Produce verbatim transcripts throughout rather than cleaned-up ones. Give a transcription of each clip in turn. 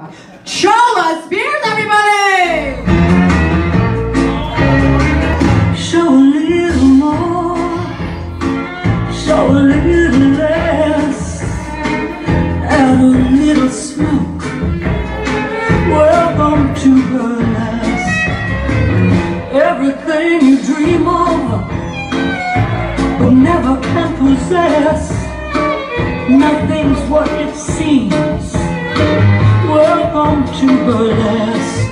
Chola Spears, everybody! Show a little more, show a little less, add a little smoke. Welcome to Burlesque. Everything you dream of, but never can possess. Nothing's what it seems. Welcome to Burlesque.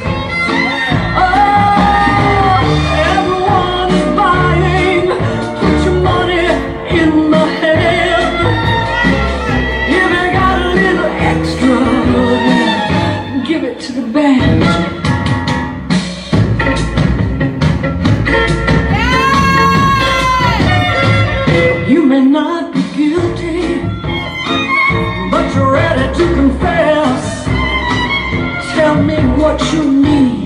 Oh, everyone is buying. Put your money in the hand. If you got a little extra, give it to the band. You may not be guilty, but you're ready to confess. Tell me what you need.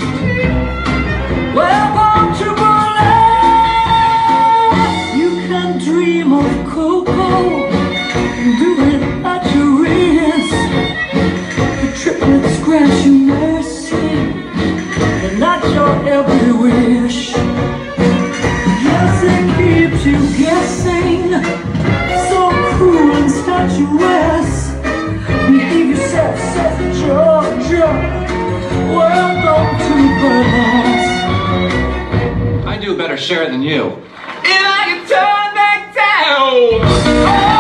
Welcome to Burlesque. You can dream of cocoa, do it at your wrist. The triplets grant you mercy, and not your every wish. Yes, it keeps you guessing, so cruel and statuesque. Behave yourself, says Georgia. Welcome to Burlesque. I do a better share than you. And I can turn back down. Oh!